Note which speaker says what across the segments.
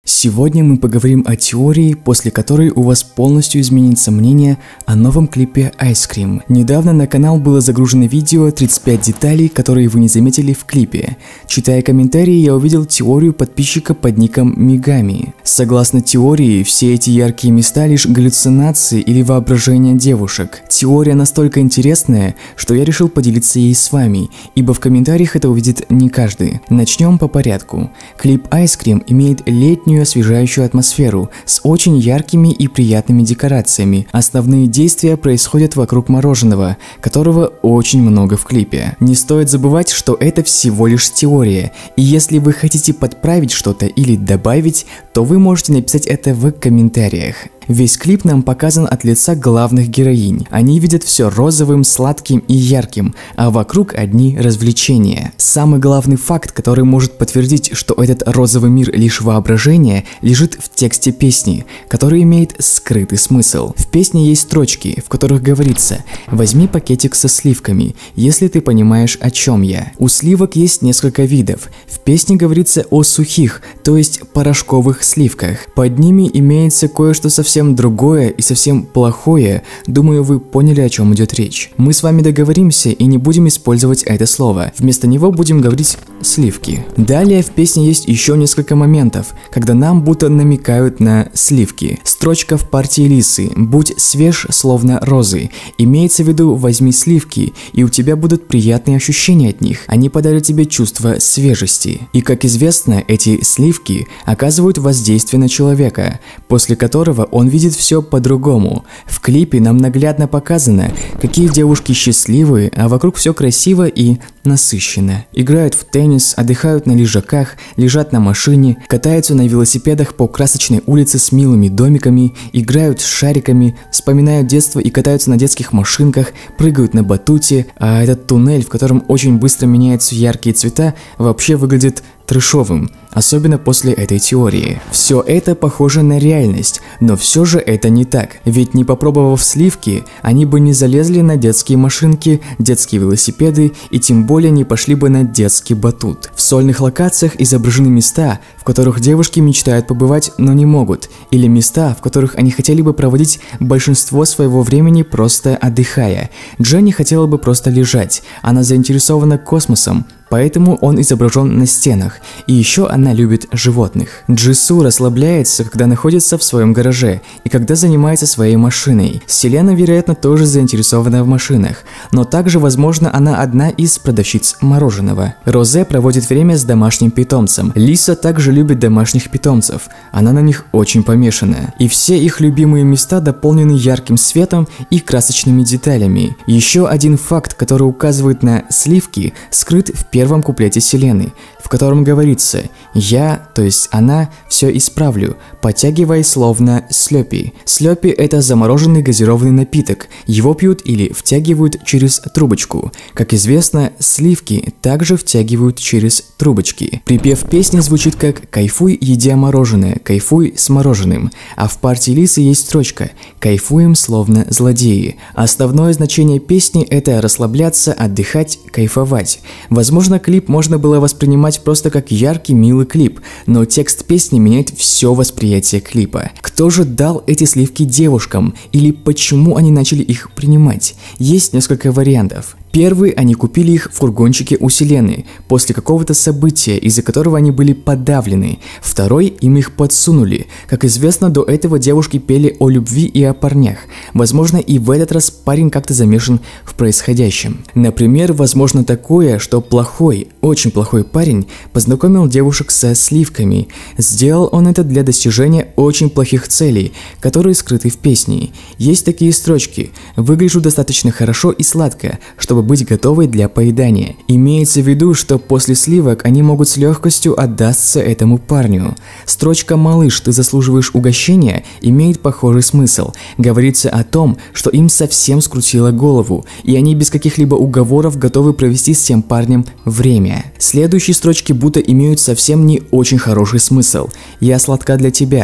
Speaker 1: Сегодня мы поговорим о теории, после которой у вас полностью изменится мнение о новом клипе Ice Cream. Недавно на канал было загружено видео 35 деталей, которые вы не заметили в клипе. Читая комментарии, я увидел теорию подписчика под ником Мигами. Согласно теории, все эти яркие места лишь галлюцинации или воображение девушек. Теория настолько интересная, что я решил поделиться ей с вами, ибо в комментариях это увидит не каждый. Начнем по порядку. Клип Ice Cream имеет летнюю освежающую атмосферу с очень яркими и приятными декорациями. Основные действия происходят вокруг мороженого, которого очень много в клипе. Не стоит забывать, что это всего лишь теория, и если вы хотите подправить что-то или добавить, то вы можете написать это в комментариях. Весь клип нам показан от лица главных героинь. Они видят все розовым, сладким и ярким, а вокруг одни развлечения. Самый главный факт, который может подтвердить, что этот розовый мир лишь воображение, лежит в тексте песни, который имеет скрытый смысл. В песне есть строчки, в которых говорится: «Возьми пакетик со сливками, если ты понимаешь, о чем я». У сливок есть несколько видов. В песне говорится о сухих, то есть порошковых сливках. Под ними имеется кое-что совсем другое и совсем плохое. Думаю, вы поняли, о чем идет речь. Мы с вами договоримся и не будем использовать это слово. Вместо него будем говорить сливки. Далее в песне есть еще несколько моментов, когда нам будто намекают на сливки. Строчка в партии Лисы: «Будь свеж, словно розы». Имеется в виду: возьми сливки, и у тебя будут приятные ощущения от них. Они подарят тебе чувство свежести. И как известно, эти сливки оказывают воздействие на человека, после которого он видит все по-другому. В клипе нам наглядно показано, какие девушки счастливые, а вокруг все красиво и насыщенно. Играют в теннис, отдыхают на лежаках, лежат на машине, катаются на велосипедах по красочной улице с милыми домиками, играют с шариками, вспоминают детство и катаются на детских машинках, прыгают на батуте, а этот туннель, в котором очень быстро меняются яркие цвета, вообще выглядит трэшовым, особенно после этой теории. Все это похоже на реальность, но все же это не так, ведь не попробовав сливки, они бы не залезли на детские машинки, детские велосипеды и тем более не пошли бы на детский батут. В сольных локациях изображены места, в которых девушки мечтают побывать, но не могут, или места, в которых они хотели бы проводить большинство своего времени просто отдыхая. Дженни хотела бы просто лежать, она заинтересована космосом, поэтому он изображен на стенах, и еще она любит животных. Джису расслабляется, когда находится в своем гараже и когда занимается своей машиной. Селена, вероятно, тоже заинтересована в машинах, но также, возможно, она одна из продавщиц мороженого. Розе проводит время с домашним питомцем. Лиса также любит домашних питомцев, она на них очень помешана. И все их любимые места дополнены ярким светом и красочными деталями. Еще один факт, который указывает на сливки, скрыт в первом куплете Селены, в котором говорится: «Я, то есть она, все исправлю», подтягивая словно слёпи. Слёпи – это замороженный газированный напиток, его пьют или втягивают через трубочку. Как известно, сливки также втягивают через трубочки. Припев песни звучит как: «Кайфуй, едя мороженое, кайфуй с мороженым», а в партии Лисы есть строчка: «Кайфуем, словно злодеи». Основное значение песни – это расслабляться, отдыхать, кайфовать. Возможно, клип можно было воспринимать просто как яркий, милый клип, но текст песни меняет все восприятие клипа. Кто же дал эти сливки девушкам, или почему они начали их принимать? Есть несколько вариантов. Первый, они купили их в фургончике у Селены после какого-то события, из-за которого они были подавлены. Второй, им их подсунули. Как известно, до этого девушки пели о любви и о парнях. Возможно, и в этот раз парень как-то замешан в происходящем. Например, возможно такое, что плохой, очень плохой парень познакомил девушек со сливками. Сделал он это для достижения очень плохих целей, которые скрыты в песне. Есть такие строчки: «Выгляжу достаточно хорошо и сладко, чтобы быть готовой для поедания». Имеется в виду, что после сливок они могут с легкостью отдаться этому парню. Строчка «Малыш, ты заслуживаешь угощения» имеет похожий смысл. Говорится о том, что им совсем скрутило голову, и они без каких-либо уговоров готовы провести с тем парнем время. Следующие строчки будто имеют совсем не очень хороший смысл. «Я сладка для тебя,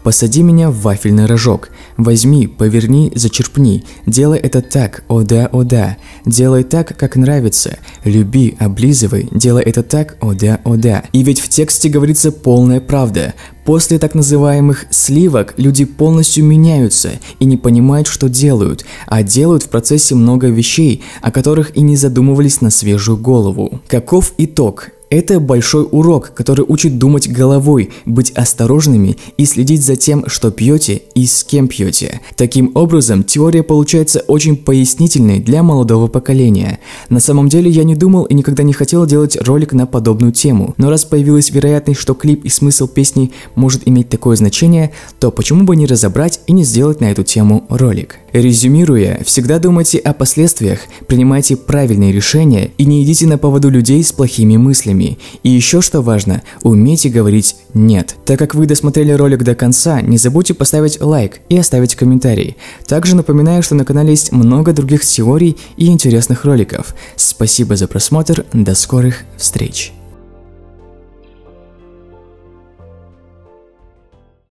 Speaker 1: Посади меня в вафельный рожок. Возьми, поверни, зачерпни. Делай это так, о да, делай так, как нравится. Люби, облизывай, делай это так, о да. И ведь в тексте говорится полная правда. После так называемых сливок люди полностью меняются и не понимают, что делают, а делают в процессе много вещей, о которых и не задумывались на свежую голову. Каков итог? Это большой урок, который учит думать головой, быть осторожными и следить за тем, что пьете и с кем пьете. Таким образом, теория получается очень пояснительной для молодого поколения. На самом деле я не думал и никогда не хотел делать ролик на подобную тему, но раз появилась вероятность, что клип и смысл песни может иметь такое значение, то почему бы не разобрать и не сделать на эту тему ролик. Резюмируя, всегда думайте о последствиях, принимайте правильные решения и не идите на поводу людей с плохими мыслями. И еще что важно, умейте говорить «нет». Так как вы досмотрели ролик до конца, не забудьте поставить лайк и оставить комментарий. Также напоминаю, что на канале есть много других теорий и интересных роликов. Спасибо за просмотр, до скорых встреч!